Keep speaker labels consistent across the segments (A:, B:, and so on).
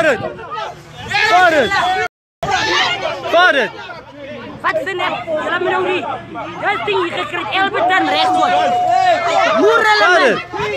A: Vader!
B: Wat is er net? Je laat me nou niet. Dat ding je krijgt elke dan recht wordt. Moerelen!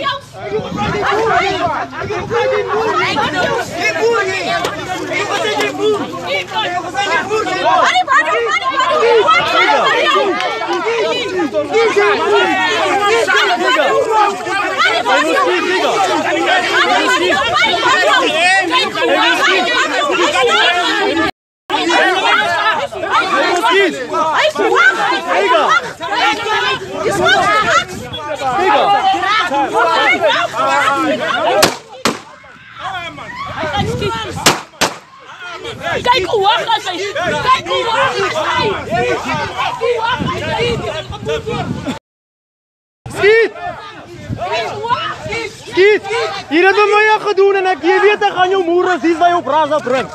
B: Kijk hoe hard dat is! Kijk hoe hard dat is!
A: Schiet! Schiet! Hier hebben we jou gedaan en je weet dat gaan jou moeren zien waar je op raas brengt.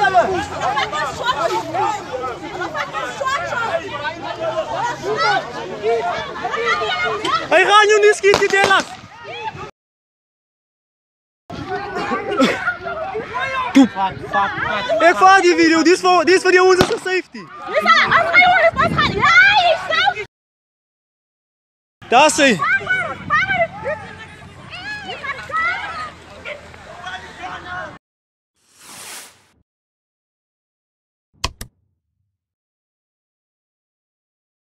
A: Hij gaat jou niet schieten, Delas! Ik vaar die video, dit is voor die onze safety. Daar is hij.